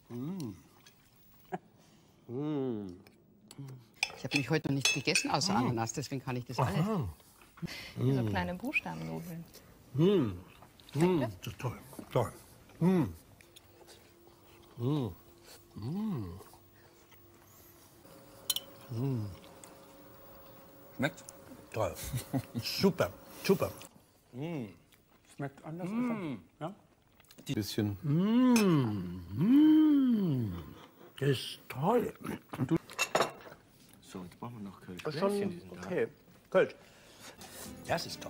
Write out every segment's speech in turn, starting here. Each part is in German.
Ich habe nämlich heute noch nichts gegessen außer Ananas, deswegen kann ich das alles. So kleine Buchstabennudeln. Das ist toll. Toll. Schmeckt? Toll. Super. Super. Schmeckt anders. Ja? Bisschen. Das ist toll. So, jetzt brauchen wir noch Kölsch. Das ist schon okay. Kölsch. Das ist toll.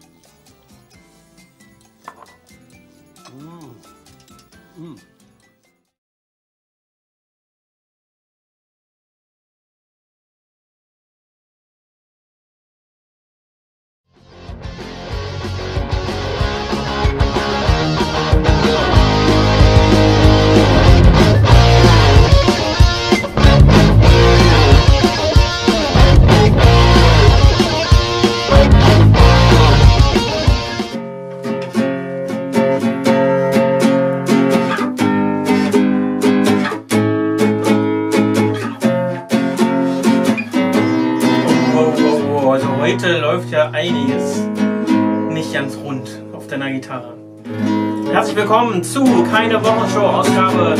Also heute läuft ja einiges nicht ganz rund auf deiner Gitarre. Herzlich willkommen zu Keine Wochenshow, Ausgabe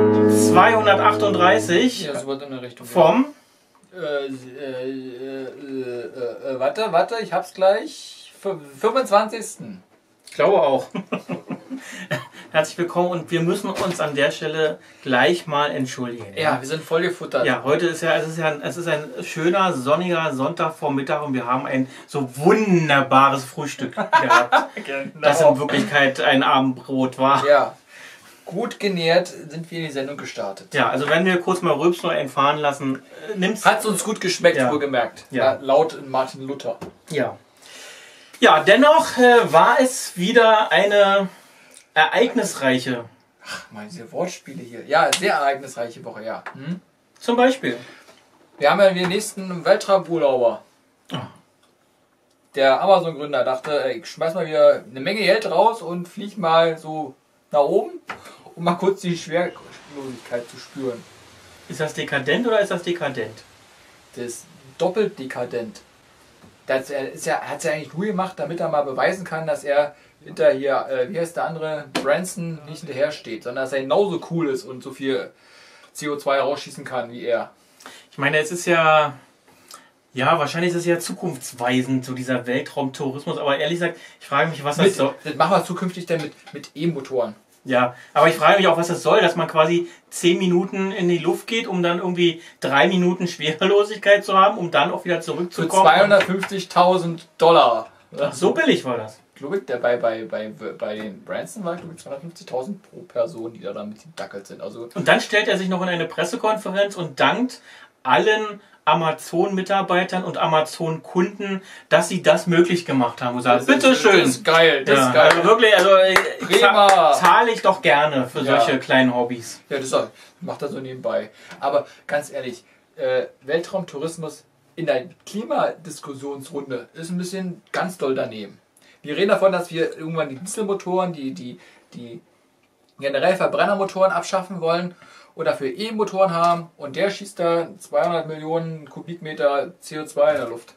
238 Ja, so wird in der Richtung. vom Warte, ich hab's gleich. 25. Ich glaube auch. Herzlich willkommen und wir müssen uns an der Stelle gleich mal entschuldigen. Ja, wir sind voll gefuttert. Ja, heute ist es ist ein schöner, sonniger Sonntagvormittag und wir haben ein so wunderbares Frühstück gehabt, Genau. das in Wirklichkeit ein Abendbrot war. Ja. Gut genährt sind wir in die Sendung gestartet. Ja, also wenn wir kurz mal rülpsen oder einen fahren lassen, nimm's. Hat's uns gut geschmeckt, Ja. wohlgemerkt. Ja. Laut Martin Luther. Ja. Ja, dennoch war es wieder eine ereignisreiche, Mal diese Wortspiele hier. Ja, sehr ereignisreiche Woche, ja. zum Beispiel. Wir haben ja den nächsten Weltraumurlauber. Der Amazon-Gründer dachte, ey, ich schmeiß mal wieder eine Menge Geld raus und flieg mal so nach oben, um mal kurz die Schwerlosigkeit zu spüren. Ist das dekadent oder ist das dekadent? Das ist doppelt dekadent. Er hat es ja eigentlich nur gemacht, damit er mal beweisen kann, dass er hinter hier, wie heißt der andere, Branson nicht hinterher steht, sondern dass er genauso cool ist und so viel CO2 rausschießen kann wie er. Ich meine, es ist ja, wahrscheinlich ist es ja zukunftsweisend, so dieser Weltraumtourismus, aber ehrlich gesagt, ich frage mich, was das soll. Das machen wir zukünftig dann mit E-Motoren. Ja, aber ich frage mich auch, was das soll, dass man quasi 10 Minuten in die Luft geht, um dann irgendwie 3 Minuten Schwerelosigkeit zu haben, um dann auch wieder Für zurückzukommen. $250.000. So billig war das. Glaube ich, der bei den Branson war, glaube ich, 250.000 pro Person, die da damit gedackelt sind. Also Und dann stellt er sich noch in eine Pressekonferenz und dankt allen Amazon-Mitarbeitern und Amazon-Kunden, dass sie das möglich gemacht haben. Und sagt, bitteschön. Das ist geil, das Ja, ist geil. also wirklich, also Prima. zahle ich doch gerne für Ja. solche kleinen Hobbys. Ja, das macht er so nebenbei. Aber ganz ehrlich, Weltraumtourismus in der Klimadiskussionsrunde ist ein bisschen ganz doll daneben. Wir reden davon, dass wir irgendwann die Dieselmotoren, die generell Verbrennermotoren abschaffen wollen und dafür E-Motoren haben und der schießt da 200 Millionen Kubikmeter CO2 in der Luft.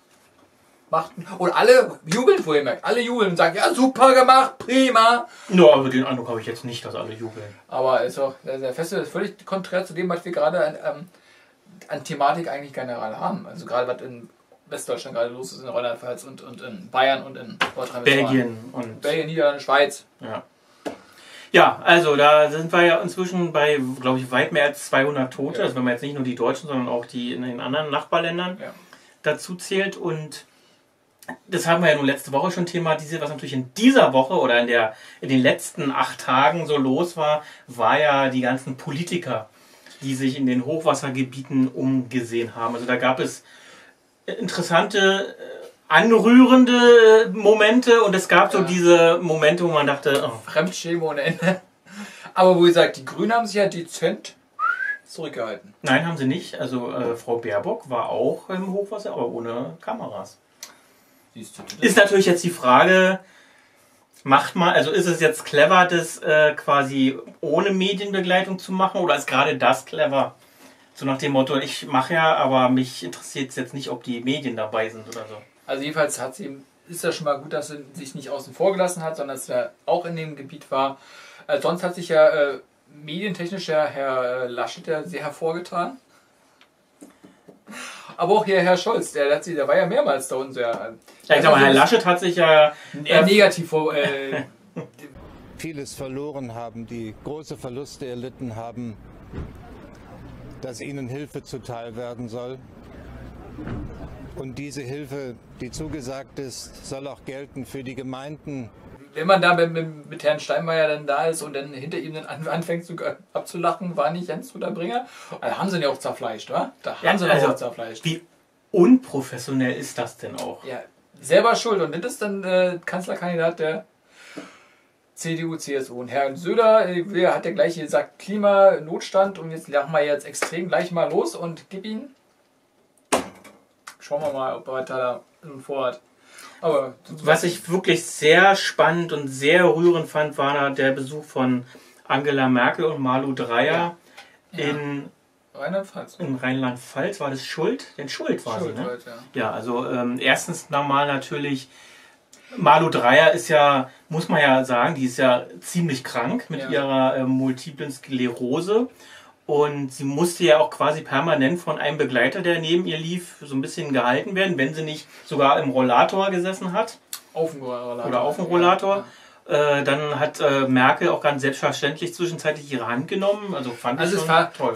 Und alle jubeln, wohlgemerkt, alle jubeln und sagen, ja, super gemacht, prima. Nur, aber den Eindruck habe ich jetzt nicht, dass alle jubeln. Aber ist auch, der Festival ist völlig konträr zu dem, was wir gerade an Thematik eigentlich generell haben. Also gerade was in Westdeutschland gerade los ist, in Rheinland-Pfalz und in Bayern und in Nordrhein-Westfalen. Belgien, Niederlande, Schweiz. ja. Ja, also da sind wir ja inzwischen bei, glaube ich, weit mehr als 200 Tote. Ja. Also wenn man jetzt nicht nur die Deutschen, sondern auch die in den anderen Nachbarländern Ja. dazu zählt. Und das haben wir ja nun letzte Woche schon thematisiert, was natürlich in dieser Woche oder in den letzten 8 Tagen so los war ja die ganzen Politiker, die sich in den Hochwassergebieten umgesehen haben. Also da gab es interessante, anrührende Momente und es gab so diese Momente, wo man dachte, oh. Fremdschämen ohne Ende. Aber wo ihr sagt, die Grünen haben sich ja dezent zurückgehalten. Nein, haben sie nicht. Also Frau Baerbock war auch im Hochwasser, aber ohne Kameras. Siehst du, Ist natürlich jetzt die Frage, Macht mal, also ist es jetzt clever, das quasi ohne Medienbegleitung zu machen oder ist gerade das clever? So nach dem Motto, ich mache ja, aber mich interessiert es jetzt nicht, ob die Medien dabei sind oder so. Also jedenfalls ist ja schon mal gut, dass sie sich nicht außen vor gelassen hat, sondern dass er auch in dem Gebiet war. Sonst hat sich ja medientechnisch ja Herr Laschet ja sehr hervorgetan. Aber auch hier Herr Scholz, der war ja mehrmals da unten sehr. Ja, ich sag mal, Herr Laschet hat sich ja eher negativ vieles verloren haben, die große Verluste erlitten haben, dass ihnen Hilfe zuteil werden soll. Und diese Hilfe, die zugesagt ist, soll auch gelten für die Gemeinden. Wenn man da mit Herrn Steinmeier dann da ist und dann hinter ihm dann anfängt abzulachen, war nicht Jens der Bringer? Da haben sie ihn ja auch zerfleischt, wa? Da haben sie ihn auch zerfleischt. Wie unprofessionell ist das denn auch? Ja, selber schuld. Und das ist dann Kanzlerkandidat der CDU, CSU. Und Herr Söder hat ja gleich gesagt, Klimanotstand und jetzt machen wir jetzt extrem gleich mal los und gib ihn. Schauen wir mal, ob er da vorhat. Aber was ich wirklich sehr spannend und sehr rührend fand, war der Besuch von Angela Merkel und Malu Dreyer in Rheinland-Pfalz. In Rheinland-Pfalz war das Schuld? Denn Schuld war sie, ne? Schuld, ja, also erstens normal natürlich, Malu Dreyer ist ja, muss man ja sagen, die ist ja ziemlich krank mit ihrer multiplen Sklerose. Und sie musste ja auch quasi permanent von einem Begleiter, der neben ihr lief, so ein bisschen gehalten werden, wenn sie nicht sogar im Rollator gesessen hat. Auf dem Rollator. Oder auf dem Rollator. Ja. Dann hat Merkel auch ganz selbstverständlich zwischenzeitlich ihre Hand genommen. Also fand ich schon toll.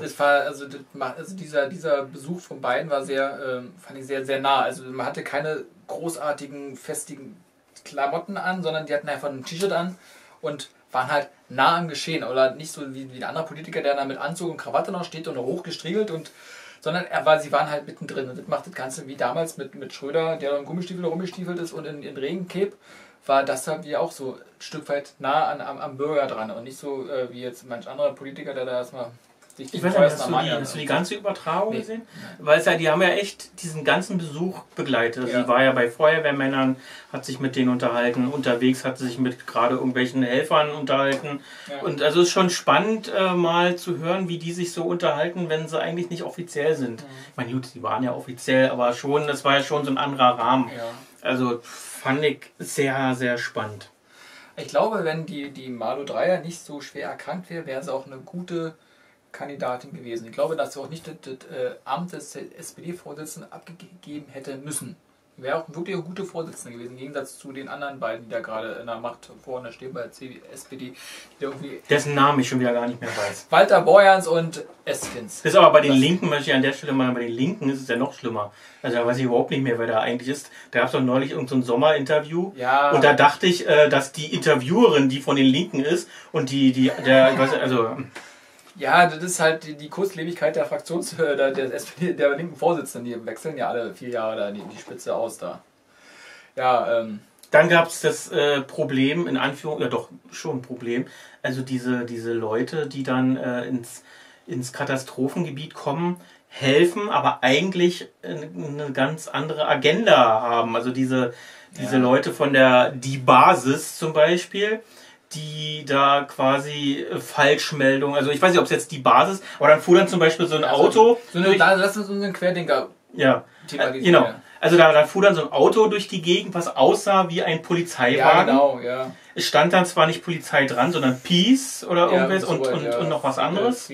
Dieser Besuch von beiden war fand ich sehr, sehr nah. Also man hatte keine großartigen, festigen Klamotten an, sondern die hatten einfach ein T-Shirt an und waren halt nah am Geschehen, oder nicht so wie ein anderer Politiker, der da mit Anzug und Krawatte noch steht und hochgestriegelt, sondern sie waren halt mittendrin. Und das macht das Ganze wie damals mit Schröder, der in Gummistiefel rumgestiefelt ist und in Regencape, war das halt wie auch so ein Stück weit nah am Bürger dran und nicht so wie jetzt manch anderer Politiker, der da erstmal sich ich weiß nicht, hast du die ganze Übertragung gesehen? Weil die haben ja echt diesen ganzen Besuch begleitet. Sie war ja bei Feuerwehrmännern, hat sich mit denen unterhalten, unterwegs hat sie sich mit gerade irgendwelchen Helfern unterhalten. Ja. Und also ist schon spannend mal zu hören, wie die sich so unterhalten, wenn sie eigentlich nicht offiziell sind. Ich meine, gut, die waren ja offiziell, aber schon, das war ja schon so ein anderer Rahmen. Ja. Also fand ich sehr, sehr spannend. Ich glaube, wenn die Malu Dreyer nicht so schwer erkrankt wäre, wäre sie auch eine gute Kandidatin gewesen. Ich glaube, dass sie auch nicht das Amt des SPD-Vorsitzenden abgegeben hätte müssen. Wäre auch wirklich eine gute Vorsitzende gewesen, im Gegensatz zu den anderen beiden, die da gerade in der Macht vorne stehen bei der SPD. Dessen Namen ich schon wieder gar nicht mehr weiß. Walter Borjans und Eskins. Das ist aber bei den Linken, möchte ich an der Stelle mal, bei den Linken ist es ja noch schlimmer. Also da weiß ich überhaupt nicht mehr, wer da eigentlich ist. Da gab es doch neulich irgendein so Sommerinterview. Ja. Und da dachte ich, dass die Interviewerin, die von den Linken ist und ich weiß nicht, also... Ja, das ist halt die Kurzlebigkeit der der SPD, der linken Vorsitzenden. Die wechseln ja alle 4 Jahre da die Spitze aus da. Ja, Dann gab es das Problem, in Anführung, ja doch, schon ein Problem. Also diese Leute, die dann ins Katastrophengebiet kommen, helfen, aber eigentlich eine ganz andere Agenda haben. Also diese Leute von die Basis zum Beispiel, die da quasi Falschmeldungen, also ich weiß nicht, ob es jetzt die Basis, aber dann fuhr dann zum Beispiel so ein Auto. Lass uns unseren Querdenker thematisieren. Genau. Also da fuhr dann so ein Auto durch die Gegend, was aussah wie ein Polizeiwagen. Ja, genau, ja. Es stand dann zwar nicht Polizei dran, sondern Peace oder irgendwas und noch was anderes.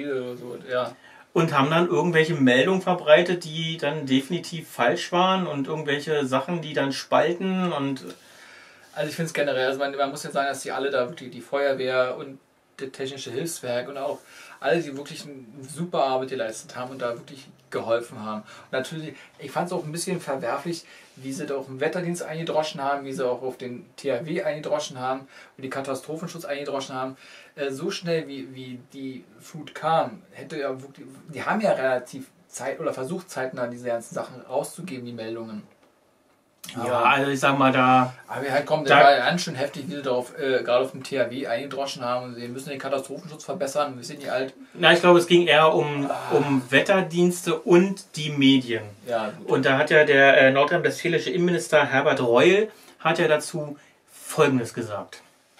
Und haben dann irgendwelche Meldungen verbreitet, die dann definitiv falsch waren und irgendwelche Sachen, die dann spalten und... Also ich finde es generell, also man muss ja sagen, dass die alle da wirklich, die Feuerwehr und das technische Hilfswerk und auch alle, die wirklich eine super Arbeit geleistet haben und da wirklich geholfen haben. Und natürlich, ich fand es auch ein bisschen verwerflich, wie sie da auf den Wetterdienst eingedroschen haben, wie sie auch auf den THW eingedroschen haben, wie die Katastrophenschutz eingedroschen haben. So schnell wie die Flut kam, die haben ja relativ versucht zeitnah diese ganzen Sachen rauszugeben, die Meldungen. Ja, also ich sag mal da... Aber halt kommt, das war ja ganz schön heftig, wie sie darauf, gerade auf dem THW eingedroschen haben und sie müssen den Katastrophenschutz verbessern, wir sind nicht alt. Na, ich glaube, es ging eher um Wetterdienste und die Medien. Ja, und da hat ja der nordrhein-westfälische Innenminister Herbert Reul hat ja dazu Folgendes gesagt.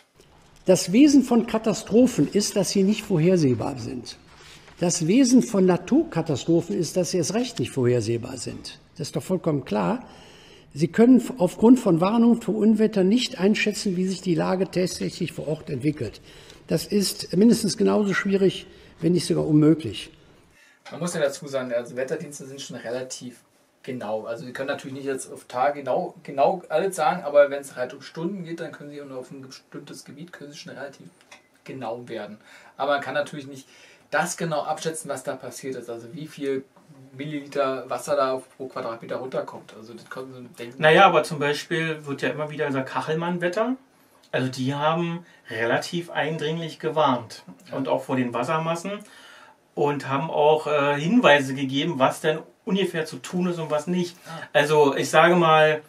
Das Wesen von Katastrophen ist, dass sie nicht vorhersehbar sind. Das Wesen von Naturkatastrophen ist, dass sie erst recht nicht vorhersehbar sind. Das ist doch vollkommen klar. Sie können aufgrund von Warnungen für Unwetter nicht einschätzen, wie sich die Lage tatsächlich vor Ort entwickelt. Das ist mindestens genauso schwierig, wenn nicht sogar unmöglich. Man muss ja dazu sagen, also Wetterdienste sind schon relativ genau. Also wir können natürlich nicht jetzt auf Tage genau alles sagen, aber wenn es halt um Stunden geht, dann können sie nur auf ein bestimmtes Gebiet können sie schon relativ genau werden. Aber man kann natürlich nicht das genau abschätzen, was da passiert ist. Also wie viel Milliliter Wasser da pro Quadratmeter runterkommt. Also das können Sie denken. Naja, aber zum Beispiel wird ja immer wieder dieser Kachelmann-Wetter. Also die haben relativ eindringlich gewarnt. Und auch vor den Wassermassen. Und haben auch Hinweise gegeben, was denn ungefähr zu tun ist und was nicht. Also ich sage mal,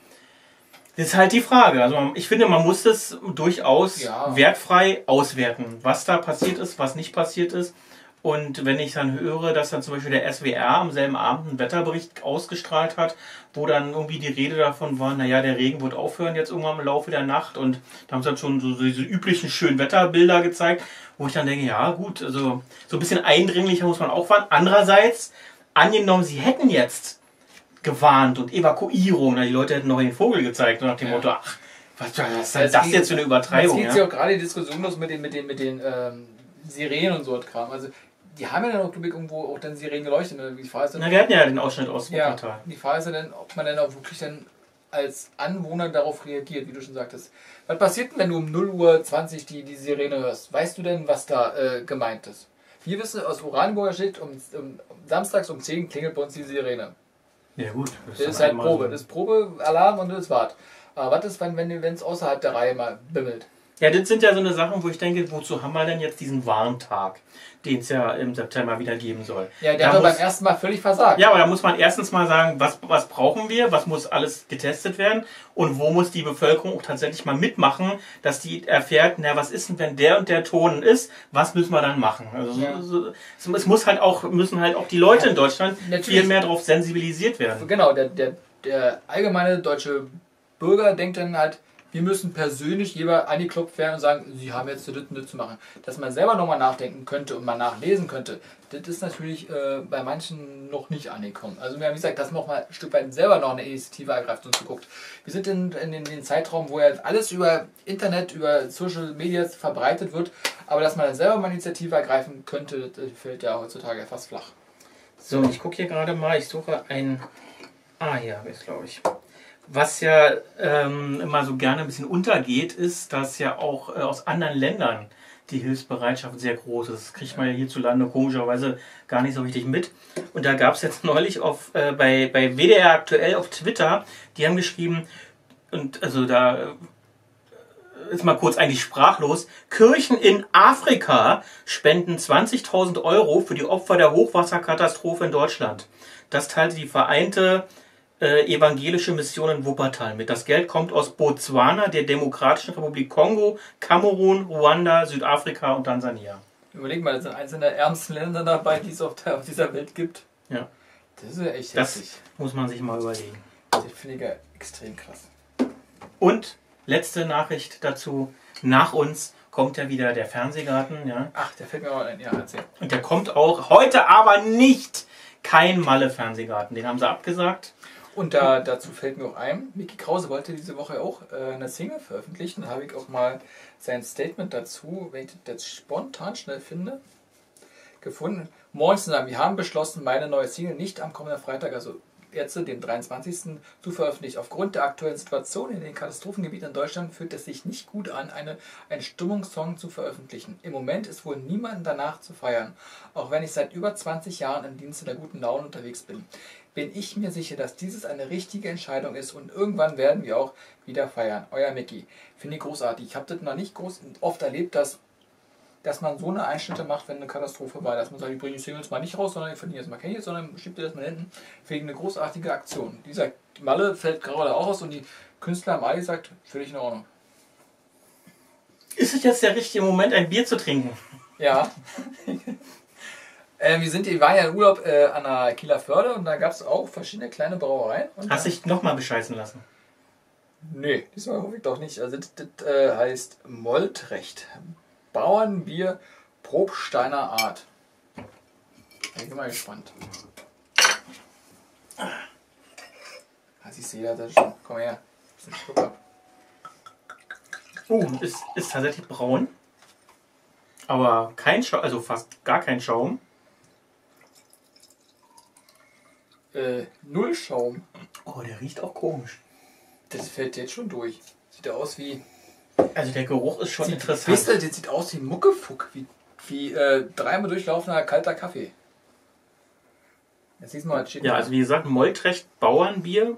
das ist halt die Frage. Also ich finde, man muss das durchaus wertfrei auswerten, was da passiert ist, was nicht passiert ist. Und wenn ich dann höre, dass dann zum Beispiel der SWR am selben Abend einen Wetterbericht ausgestrahlt hat, wo dann irgendwie die Rede davon war, naja, der Regen wird aufhören jetzt irgendwann im Laufe der Nacht. Und da haben sie dann schon so diese üblichen schönen Wetterbilder gezeigt, wo ich dann denke, ja gut, also so ein bisschen eindringlicher muss man auch warnen. Andererseits, angenommen, sie hätten jetzt gewarnt und Evakuierung, die Leute hätten noch den Vogel gezeigt und nach dem Motto, ach, was ist denn das jetzt für eine Übertreibung? Jetzt geht ja auch gerade die Diskussion los mit den Sirenen und so ein Kram. Also die haben ja dann auch irgendwo auch dann Sirenen geleuchtet. Die Frage ist dann, wir hatten ja den Ausschnitt aus Wuppertal. Die Frage ist ja dann, ob man dann auch wirklich dann als Anwohner darauf reagiert, wie du schon sagtest. Was passiert denn, wenn du um 0:20 Uhr die Sirene hörst? Weißt du denn, was da gemeint ist? Wir wissen aus Oranienburger Schild, samstags um 10 klingelt bei uns die Sirene. Ja gut. Das ist halt Probe. Das ist Probe, Alarm und das wart. Aber was ist, wenn es außerhalb der Reihe mal bimmelt? Ja, das sind ja so eine Sachen, wo ich denke, wozu haben wir denn jetzt diesen Warntag, den es ja im September wieder geben soll? Ja, der hat doch beim ersten Mal völlig versagt. Ja, aber da muss man erstens mal sagen, was brauchen wir, was muss alles getestet werden und wo muss die Bevölkerung auch tatsächlich mal mitmachen, dass die erfährt, na, was ist denn, wenn der und der Ton ist, was müssen wir dann machen? Also es muss halt auch, müssen halt auch die Leute in Deutschland viel mehr darauf sensibilisiert werden. Genau, der allgemeine deutsche Bürger denkt dann halt, wir müssen persönlich jeder angeklopft werden und sagen, sie haben jetzt das zu machen. Dass man selber nochmal nachdenken könnte und mal nachlesen könnte, das ist natürlich bei manchen noch nicht angekommen. Also wir haben gesagt, dass man auch mal ein Stück weit selber noch eine Initiative ergreift und so guckt. Wir sind in den Zeitraum, wo ja alles über Internet, über Social Media verbreitet wird, aber dass man dann selber mal eine Initiative ergreifen könnte, das fällt ja heutzutage fast flach. So, ich gucke hier gerade mal, ich suche ein... hier habe ich es, glaube ich. Was ja immer so gerne ein bisschen untergeht, ist, dass ja auch aus anderen Ländern die Hilfsbereitschaft sehr groß ist. Das kriegt man ja hierzulande komischerweise gar nicht so richtig mit. Und da gab es jetzt neulich bei WDR aktuell auf Twitter, die haben geschrieben, und also da ist mal kurz eigentlich sprachlos, Kirchen in Afrika spenden 20.000 € für die Opfer der Hochwasserkatastrophe in Deutschland. Das teilte die Vereinte Evangelische Mission in Wuppertal mit. Das Geld kommt aus Botswana, der Demokratischen Republik Kongo, Kamerun, Ruanda, Südafrika und Tansania. Überleg mal, das sind eines der ärmsten Länder dabei, die es auf dieser Welt gibt. Ja. Das ist ja echt Das heftig. muss man sich mal überlegen. Das finde ich ja extrem krass. Und letzte Nachricht dazu. Nach uns kommt ja wieder der Fernsehgarten. Ja. Ach, der fällt mir mal ein. Ja, erzähl. Und der kommt auch heute aber nicht. Kein Malle-Fernsehgarten. Den haben sie abgesagt. Und dazu fällt mir auch ein, Micky Krause wollte diese Woche auch eine Single veröffentlichen. Da habe ich auch mal sein Statement dazu, wenn ich das spontan schnell finde, gefunden. Morgens sagen, wir haben beschlossen, meine neue Single nicht am kommenden Freitag, also jetzt, den 23. zu veröffentlichen. Aufgrund der aktuellen Situation in den Katastrophengebieten in Deutschland fühlt es sich nicht gut an, einen Stimmungssong zu veröffentlichen. Im Moment ist wohl niemanden danach zu feiern, auch wenn ich seit über 20 Jahren im Dienste der guten Laune unterwegs bin. Bin ich mir sicher, dass dieses eine richtige Entscheidung ist und irgendwann werden wir auch wieder feiern. Euer Micky. Finde ich großartig. Ich habe das noch nicht oft erlebt, dass man so eine Einschnitte macht, wenn eine Katastrophe war. Dass man sagt, ich bringe die Singles mal nicht raus, sondern ich verdiene jetzt mal Geld, sondern schiebt ihr das mal hinten. Finde ich eine großartige Aktion. Dieser Malle fällt gerade auch aus und die Künstler am Ali sagt, völlig in Ordnung. Ist es jetzt der richtige Moment, ein Bier zu trinken? Ja. Wir waren ja in Urlaub an der Kieler Förde und da gab es auch verschiedene kleine Brauereien. Und hast dich nochmal bescheißen lassen? Nee, diesmal hoffe ich doch nicht. Also das heißt Moltrecht. Bauernbier Probsteiner Art. Ich bin mal gespannt. Also ich sehe das schon. Komm her. Ein Schluck ab. Ist tatsächlich braun. Aber kein Schaum, also fast gar kein Schaum. Null Schaum. Oh, der riecht auch komisch. Das fällt jetzt schon durch. Sieht ja aus wie... Also der Geruch ist schon interessant. Wisst ihr, das sieht aus wie Muckefuck. Wie dreimal durchlaufender kalter Kaffee. Jetzt siehst du mal, steht Ja, also wie gesagt, Moltrecht Bauernbier,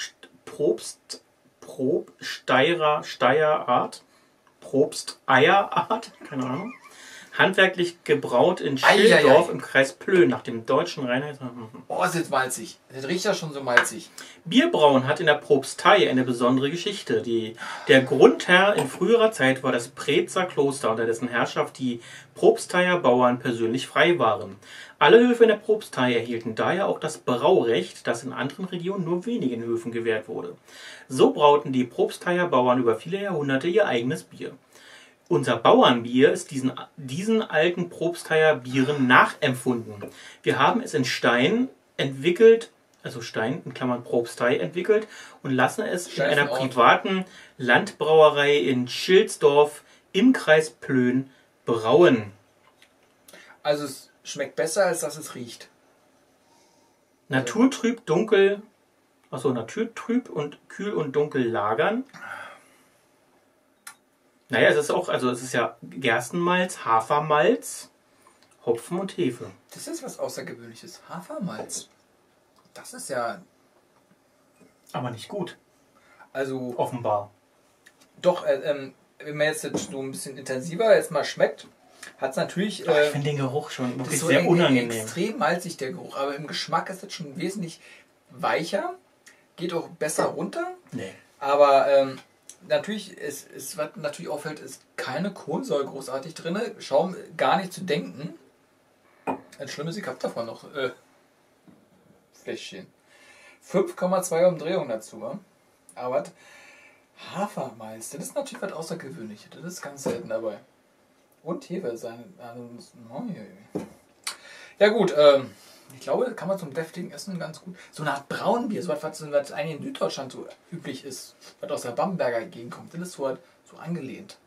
Steierart, Probsteierart, keine Ahnung. Handwerklich gebraut in Schildorf im Kreis Plön nach dem deutschen Reinheits... Oh, ist jetzt malzig. Das riecht ja schon so malzig. Bierbrauen hat in der Propstei eine besondere Geschichte. Der Grundherr in früherer Zeit war das Preetzer Kloster, unter dessen Herrschaft die Propsteier Bauern persönlich frei waren. Alle Höfe in der Propstei erhielten daher auch das Braurecht, das in anderen Regionen nur wenigen Höfen gewährt wurde. So brauten die Propsteier Bauern über viele Jahrhunderte ihr eigenes Bier. Unser Bauernbier ist diesen alten Propsteier Bieren nachempfunden. Wir haben es in Stein entwickelt, also Stein in Klammern Propstei entwickelt und lassen es in einer privaten Landbrauerei in Schildsdorf im Kreis Plön brauen. Also es schmeckt besser, als dass es riecht. Naturtrüb und kühl und dunkel lagern. Naja, es ist ja Gerstenmalz, Hafermalz, Hopfen und Hefe. Das ist was Außergewöhnliches. Hafermalz. Das ist ja... Aber nicht gut. Also... Offenbar. Doch, wenn man jetzt so ein bisschen intensiver jetzt mal schmeckt, hat es natürlich... ich finde den Geruch schon wirklich so sehr unangenehm. Extrem malzig, der Geruch. Aber im Geschmack ist es schon wesentlich weicher. Geht auch besser runter. Nee. Aber... natürlich, was natürlich auffällt, ist keine Kohlensäure großartig drin. Schaum gar nicht zu denken. Ein schlimmes, ich habe davon noch Fläschchen. 5,2 Umdrehungen dazu. Wa? Aber Hafermalz, das ist natürlich was Außergewöhnliches. Das ist ganz selten dabei. Und Hefe sein. Ja gut, ich glaube, kann man zum deftigen Essen ganz gut. So eine Art Braunbier, so etwas, was eigentlich in Süddeutschland so üblich ist, was aus der Bamberger Gegend kommt, das ist so angelehnt.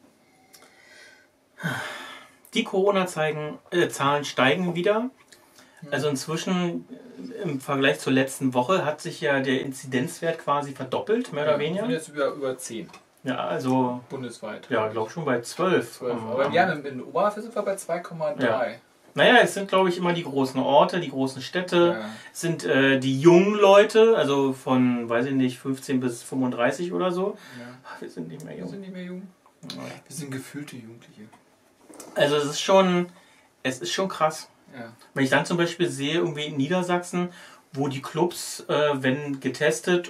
Die Corona-Zahlen steigen wieder. Also inzwischen im Vergleich zur letzten Woche hat sich ja der Inzidenzwert quasi verdoppelt, mehr oder weniger. Wir sind jetzt über 10. Ja, also... Bundesweit. Ja, ich glaube schon bei 12. Aber wir haben in Oberhausen sind wir bei 2,3. Ja. Naja, es sind, glaube ich, immer die großen Orte, die großen Städte, sind die jungen Leute, also von, weiß ich nicht, 15 bis 35 oder so. Ja. Wir sind nicht mehr jung. Ja. Wir sind gefühlte Jugendliche. Also es ist schon krass. Ja. Wenn ich dann zum Beispiel sehe, irgendwie in Niedersachsen, wo die Clubs, wenn getestet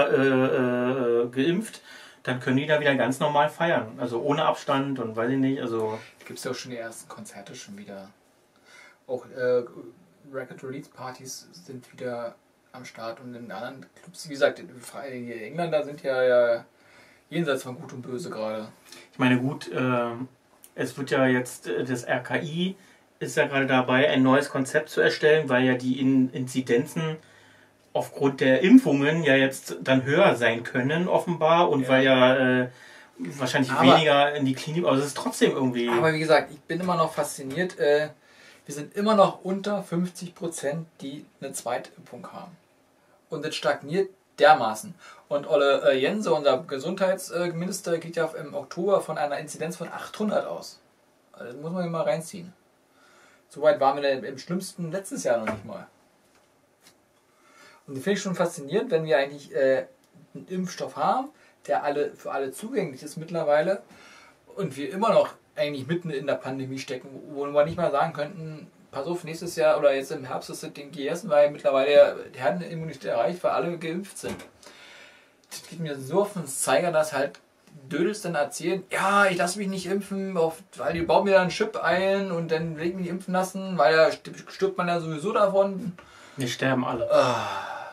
oder geimpft, dann können die da wieder ganz normal feiern. Also ohne Abstand und weiß ich nicht. Also gibt es ja auch schon die ersten Konzerte schon wieder. Auch Record-Release-Partys sind wieder am Start und in anderen Clubs, wie gesagt, die Engländer sind ja jenseits von Gut und Böse gerade. Ich meine, gut, es wird ja jetzt, das RKI ist ja gerade dabei, ein neues Konzept zu erstellen, weil ja die Inzidenzen aufgrund der Impfungen ja jetzt dann höher sein können, offenbar, und weil ja wahrscheinlich weniger in die Klinik, aber es ist trotzdem irgendwie... Aber wie gesagt, ich bin immer noch fasziniert, wir sind immer noch unter 50%, die eine Zweitimpfung haben. Und das stagniert dermaßen. Und Olle Jense, unser Gesundheitsminister, geht ja im Oktober von einer Inzidenz von 800 aus. Also das muss man mal reinziehen. Soweit waren wir im schlimmsten letztes Jahr noch nicht mal. Und das finde ich schon faszinierend, wenn wir eigentlich einen Impfstoff haben, der für alle zugänglich ist mittlerweile, und wir immer noch eigentlich mitten in der Pandemie stecken, wo wir nicht mal sagen könnten, pass auf, nächstes Jahr oder jetzt im Herbst ist das Ding gegessen, weil mittlerweile die Herdenimmunität erreicht, weil alle geimpft sind. Das geht mir so auf den Zeiger, dass halt Dödels dann erzählen, ja, ich lasse mich nicht impfen, weil die bauen mir dann einen Chip ein und dann will ich mich impfen lassen, weil da stirbt man ja sowieso davon. Wir sterben alle.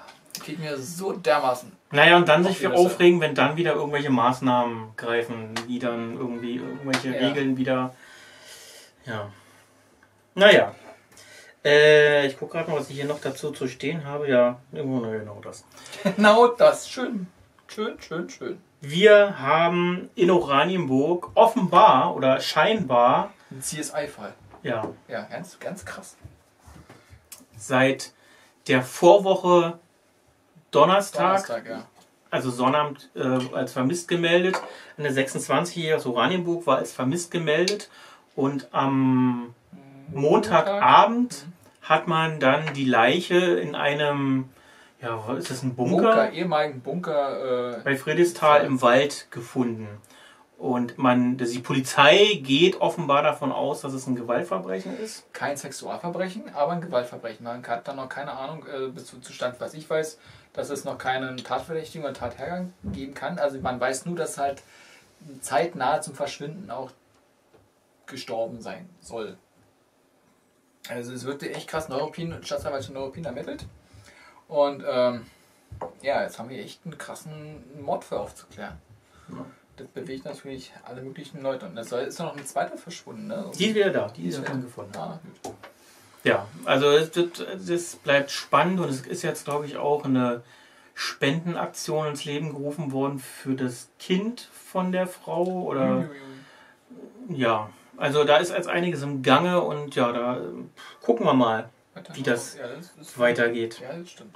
geht mir so dermaßen. Naja, und dann sich Auf jeden aufregen, wenn dann wieder irgendwelche Maßnahmen greifen, die dann irgendwie irgendwelche Regeln wieder. Ja. Naja. Ich gucke gerade mal, was ich hier noch dazu zu stehen habe. Ja, genau das. Genau das. Schön. Schön, schön, schön. Wir haben in Oranienburg offenbar oder scheinbar. Ein CSI-Fall. Ja. Ja, ganz, ganz krass. Seit der Vorwoche Donnerstag ja. also Sonnabend als vermisst gemeldet. Eine 26-Jährige aus Oranienburg war als vermisst gemeldet. Und am Montagabend hat man dann die Leiche in einem, ja, was ist das, ein Bunker? Ehemaligen Bunker. Bei Friedrichsthal im Wald gefunden. Und die Polizei geht offenbar davon aus, dass es ein Gewaltverbrechen ist. Kein Sexualverbrechen, aber ein Gewaltverbrechen. Man hat dann noch keine Ahnung, bis zu Stand, was ich weiß, dass es noch keinen Tatverdächtigen oder Tathergang geben kann. Also man weiß nur, dass halt zeitnah zum Verschwinden auch gestorben sein soll. Also es wird echt krass Staatsanwaltschaft Neuruppin ermittelt. Und ja, jetzt haben wir echt einen krassen Mord für aufzuklären. Ja. Das bewegt natürlich alle möglichen Leute. Und ist noch ein zweiter verschwunden, ne? Die ist wieder da, die ist schon gefunden. Ah, Ja, also das bleibt spannend und es ist jetzt, glaube ich, auch eine Spendenaktion ins Leben gerufen worden für das Kind von der Frau oder ja, also da ist jetzt einiges im Gange und ja, da gucken wir mal, wie das weitergeht. Ja, das stimmt.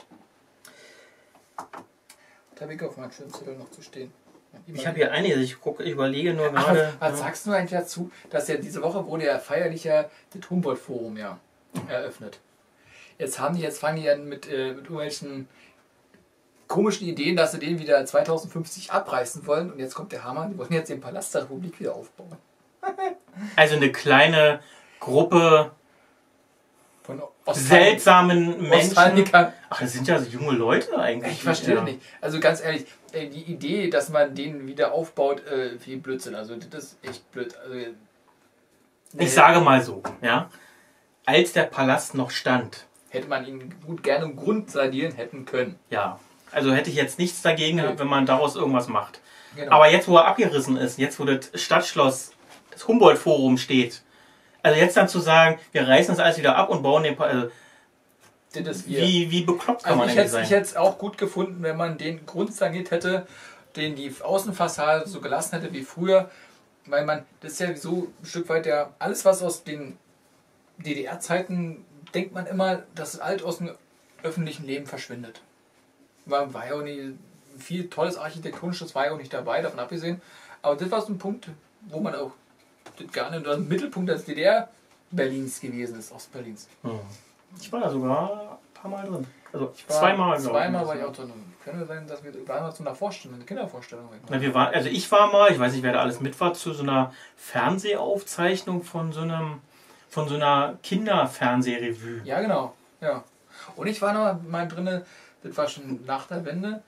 Da habe ich auf meinem schönen Zettel noch zu stehen. Ich habe hier einiges, ich überlege nur gerade. Was sagst du eigentlich dazu, dass ja diese Woche wurde ja feierlich das Humboldt-Forum eröffnet. Fangen die an mit irgendwelchen komischen Ideen, dass sie den wieder 2050 abreißen wollen. Und jetzt kommt der Hammer, die wollen jetzt den Palast der Republik wieder aufbauen. Also eine kleine Gruppe von seltsamen Menschen. Ach, das sind ja so junge Leute eigentlich. Ich verstehe nicht. Also ganz ehrlich, die Idee, dass man den wieder aufbaut, viel Blödsinn. Also das ist echt blöd. Also, ich sage mal so, ja. Als der Palast noch stand, hätte man ihn gut gerne im Grund sanieren hätten können. Ja, also hätte ich jetzt nichts dagegen, wenn man daraus irgendwas macht. Genau. Aber jetzt, wo er abgerissen ist, jetzt, wo das Stadtschloss, das Humboldt-Forum steht, also jetzt dann zu sagen, wir reißen das alles wieder ab und bauen den Palast, wie bekloppt kann man denn sein? Ich hätte es auch gut gefunden, wenn man den Grund saniert hätte, den die Außenfassade so gelassen hätte wie früher, weil das ist ja so ein Stück weit alles, was aus den DDR-Zeiten, denkt man immer, dass alt aus dem öffentlichen Leben verschwindet. War ja auch nicht viel tolles Architektonisches, war ja auch nicht dabei, davon abgesehen. Aber das war so ein Punkt, wo man auch gerne im Mittelpunkt des DDR-Berlins gewesen ist, Ostberlins. Ich war da sogar ein paar Mal drin. Also zweimal zweimal war ich auch drin. Könnte sein, dass wir waren zu einer Vorstellung, eine Kindervorstellung. Ich war mal, ich weiß nicht, wer da alles mit war, zu so einer Fernsehaufzeichnung von so einer Kinderfernsehrevue. Ja, genau. Ja. Und ich war noch mal drin, das war schon nach der Wende,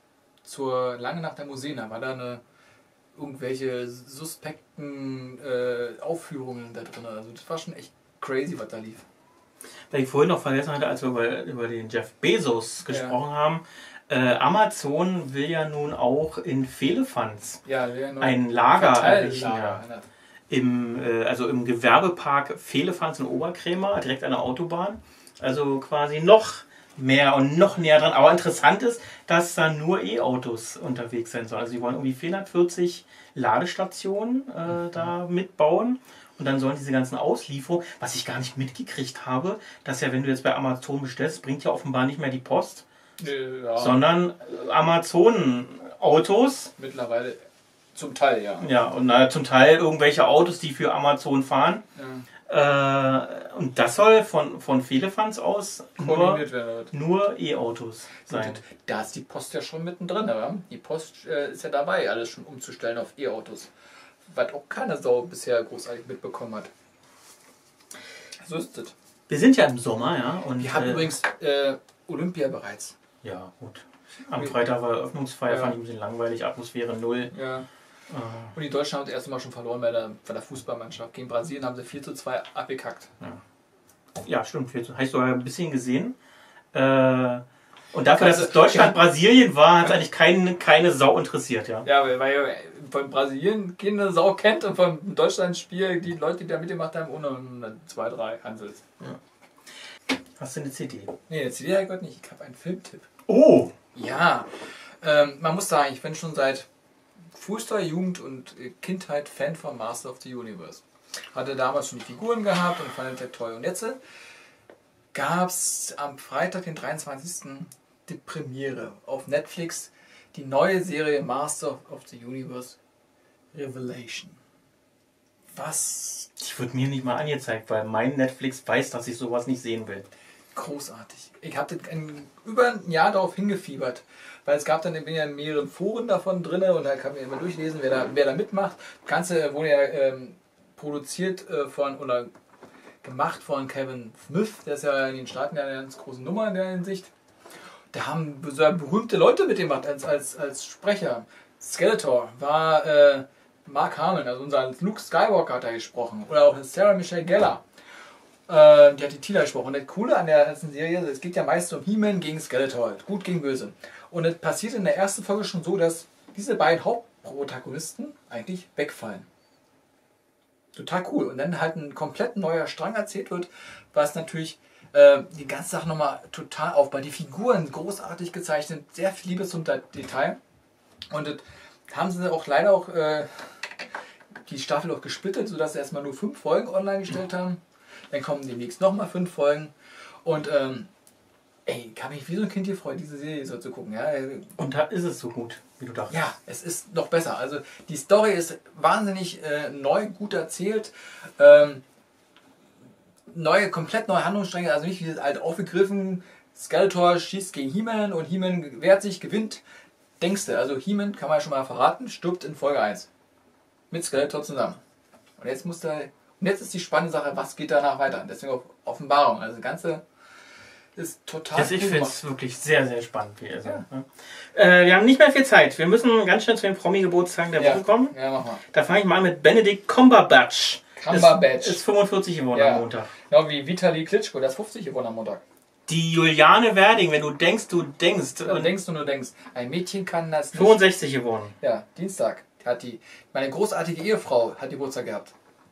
lange nach der Museen, da war da irgendwelche suspekten Aufführungen da drin. Also das war schon echt crazy, was da lief. Weil ich vorhin noch vergessen hatte, als wir über den Jeff Bezos gesprochen haben, Amazon will ja nun auch in Vehlefanz ein Lager errichten. Im Gewerbepark Vehlefanz in Oberkrämer, direkt an der Autobahn. Also quasi noch mehr und noch näher dran. Aber interessant ist, dass da nur E-Autos unterwegs sein sollen. Also sie wollen irgendwie 440 Ladestationen da mitbauen. Und dann sollen diese ganzen Auslieferungen, was ich gar nicht mitgekriegt habe, dass ja, wenn du jetzt bei Amazon bestellst, bringt ja offenbar nicht mehr die Post, sondern Amazon-Autos. Mittlerweile zum Teil, ja. Ja, und zum Teil irgendwelche Autos, die für Amazon fahren. Ja. Und das soll von Vehlefanz aus nur E-Autos sein. Und da ist die Post ja schon mittendrin. Oder? Die Post ist ja dabei, alles schon umzustellen auf E-Autos. Was auch keine Sau bisher großartig mitbekommen hat. So ist es. Wir sind ja im Sommer, ja. Und wir haben übrigens Olympia bereits. Ja, gut. Am Freitag war Eröffnungsfeier, fand ich ein bisschen langweilig, Atmosphäre 0. Ja. Und die Deutschen haben das erste Mal schon verloren bei der Fußballmannschaft. Gegen Brasilien haben sie 4:2 abgekackt. Ja, stimmt. Hast du ein bisschen gesehen? Und dafür, dass es Deutschland-Brasilien war, hat es eigentlich keine Sau interessiert, ja. Ja, weil von Brasilien keine Sau kennt und vom Deutschland-Spiel die Leute, die da mitgemacht haben, ohne 2, 3 Hansels. Ja. Hast du eine CD? Nee, eine CD habe ich heute nicht. Ich habe einen Filmtipp. Oh! Ja, man muss sagen, ich bin schon seit frühester Jugend und Kindheit Fan von Master of the Universe. Hatte damals schon die Figuren gehabt und fand es sehr toll. Und jetzt gab es am Freitag, den 23. die Premiere auf Netflix, die neue Serie Master of the Universe Revelation. Was? Die wird mir nicht mal angezeigt, weil mein Netflix weiß, dass ich sowas nicht sehen will. Großartig. Ich hatte über ein Jahr darauf hingefiebert, weil es gab dann bin ja in mehreren Foren davon drin und da kann man immer durchlesen, wer da mitmacht. Das Ganze wurde ja produziert oder gemacht von Kevin Smith, der ist ja in den Staaten ja eine ganz große Nummer in der Hinsicht. Da haben so berühmte Leute mitgemacht als Sprecher. Skeletor war Mark Hamill, also unser Luke Skywalker hat da gesprochen. Oder auch Sarah Michelle Gellar. Die hat die Tila gesprochen. Und das Coole an der ganzen Serie, es geht ja meist um He-Man gegen Skeletor, gut gegen böse. Und es passiert in der ersten Folge schon so, dass diese beiden Hauptprotagonisten eigentlich wegfallen. Total cool. Und dann halt ein komplett neuer Strang erzählt wird, was natürlich die ganze Sache nochmal total aufbaut. Die Figuren großartig gezeichnet, sehr viel Liebe zum Detail. Und das haben sie auch leider auch die Staffel auch gesplittet, sodass sie erstmal nur 5 Folgen online gestellt haben. Dann kommen demnächst nochmal 5 Folgen. Und ich habe mich wie so ein Kind gefreut, diese Serie so zu gucken. Ja. Und da ist es so gut, wie du dachtest. Ja, es ist noch besser. Also die Story ist wahnsinnig neu, gut erzählt. Komplett neue Handlungsstränge, also nicht wie das alte aufgegriffen. Skeletor schießt gegen He-Man und He-Man wehrt sich, gewinnt. Denkst du, also He-Man, kann man ja schon mal verraten, stirbt in Folge 1. Mit Skeletor zusammen. Und jetzt ist die spannende Sache, was geht danach weiter. Deswegen auch Offenbarung. Also das Ganze ist total Ich finde es wirklich sehr, sehr spannend. Wir haben nicht mehr viel Zeit. Wir müssen ganz schnell zu den Promi-Geburtstagen der Woche kommen. Ja, mach mal. Da fange ich mal an mit Benedict Cumberbatch. Ist 45 geworden am Montag. Genau wie Vitali Klitschko, der ist 50 geworden am Montag. Die Juliane Werding, wenn du denkst, du denkst. Und denkst. Ein Mädchen kann das nicht. 65 geworden. Ja, Dienstag. Meine großartige Ehefrau hat Geburtstag gehabt.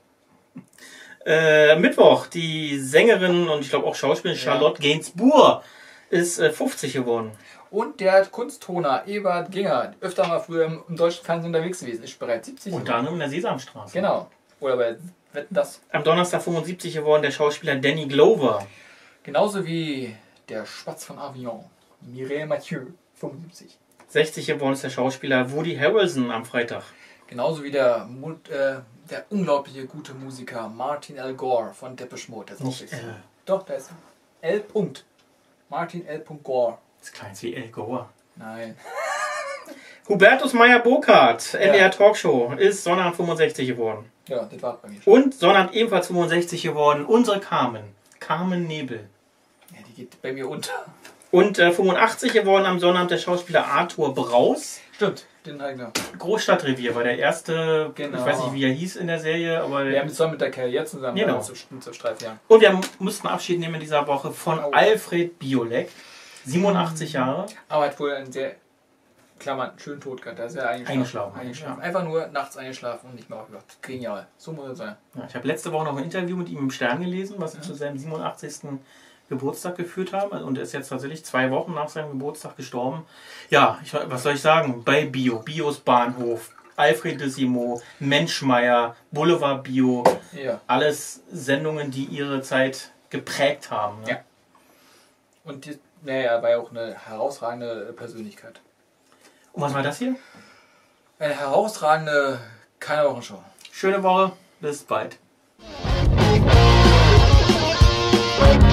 Mittwoch, die Sängerin und ich glaube auch Schauspielerin Charlotte Gainsbourg ist 50 geworden. Und der Kunsttoner Ebert Ginger, öfter mal früher im deutschen Fernsehen unterwegs gewesen, ist bereits 70 geworden. Unter anderem in der Sesamstraße. Genau. Oder bei Wetten, das. Am Donnerstag 75 geworden der Schauspieler Danny Glover. Genauso wie der Spatz von Avignon, Mireille Mathieu, 75. 60 geworden ist der Schauspieler Woody Harrelson am Freitag. Genauso wie der unglaubliche gute Musiker Martin L. Gore von Depeche Mode. Das ist Nicht auch Doch, da ist L. Martin L. Gore. Das klingt wie Al Gore. Nein. Hubertus Meyer-Burkhardt, NDR Talkshow, ist Sonnabend 65 geworden. Ja, das war bei mir schon. Und Sonnabend ebenfalls 65 geworden, unsere Carmen Nebel. Ja, die geht bei mir unter. Und 85 geworden am Sonnabend der Schauspieler Arthur Braus. Stimmt, den Eigner. Großstadtrevier war der erste, Genau. Ich weiß nicht, wie er hieß in der Serie, aber... Wir haben zusammen mit der Karriere zusammen Genau. zur Streifjahr. Und wir mussten Abschied nehmen in dieser Woche von Alfred Biolek, 87 Jahre. Aber hat wohl einen sehr, schönen Tod gehabt. Da ist er eingeschlafen. Einfach nur nachts eingeschlafen und nicht mehr aufgewacht. Genial. So muss es sein. Ja, ich habe letzte Woche noch ein Interview mit ihm im Stern gelesen, was sie zu seinem 87. Geburtstag geführt haben. Und er ist jetzt tatsächlich 2 Wochen nach seinem Geburtstag gestorben. Ja, was soll ich sagen? Bei Bios Bahnhof, Alfredissimo, Menschmeier, Boulevard Bio. Ja. Alles Sendungen, die ihre Zeit geprägt haben. Ne? Ja. Und er war ja auch eine herausragende Persönlichkeit. Und was war das hier? Eine herausragende Keine Wochenshow. Schöne Woche, bis bald.